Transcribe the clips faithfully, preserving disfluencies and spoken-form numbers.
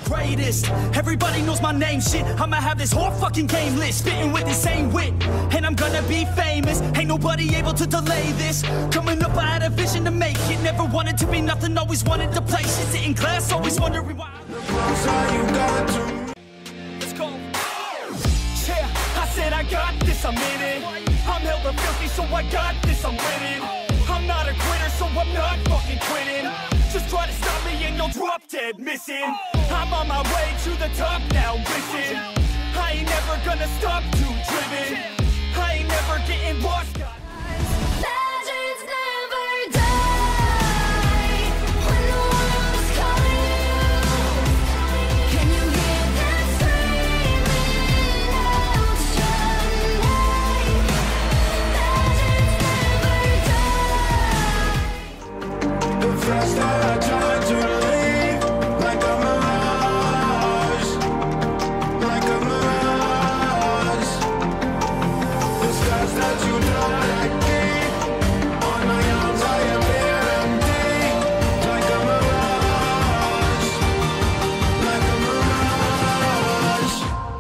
greatest. Everybody knows my name, shit. I'ma have this whole fucking game list, spitting with the same wit, and I'm gonna be famous. Ain't nobody able to delay this. Coming up, I had a vision to make it. Never wanted to be nothing, always wanted to play shit. Sit in class, always wondering why. Let's go. Yeah, I said I got this, I'm in it. I'm hella filthy, so I got this, I'm winning. I'm not a quitter, so I'm not fucking quitting. Just try to stop me and you'll drop dead missing. I'm on my way to the top now, listen. I ain't never gonna stop, too driven. I ain't never getting lost, God. Legends never die when the world's calling you. Can you hear them screaming out your name? Legends never die. The first time I tried to leave, like a mirage, like a mirage. The scars that you don't like keep on my arms, I appear empty, like a mirage, like a mirage.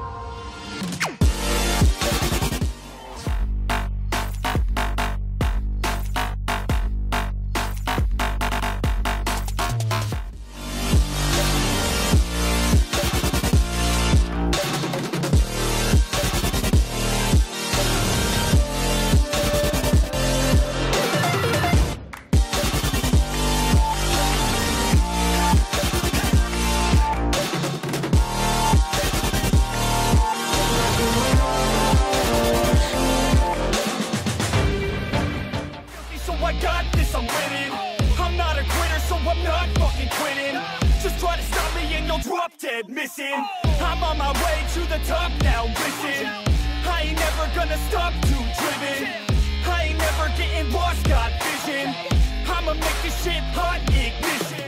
So I got this, I'm winning. I'm not a quitter, so I'm not fucking quitting. Just try to stop me and you'll drop dead missing. I'm on my way to the top now, listen. I ain't never gonna stop, too driven. I ain't never getting lost, got vision. I'ma make this shit hot, ignition.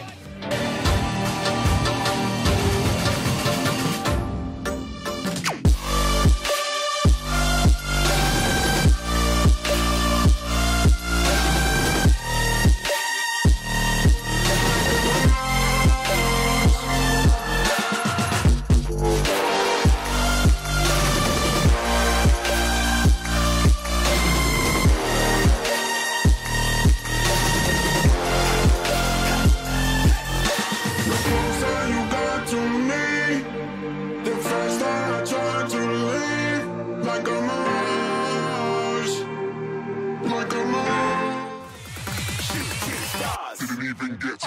So you got to me. The first time I tried to leave, like a mirage, like a mirage. Didn't even get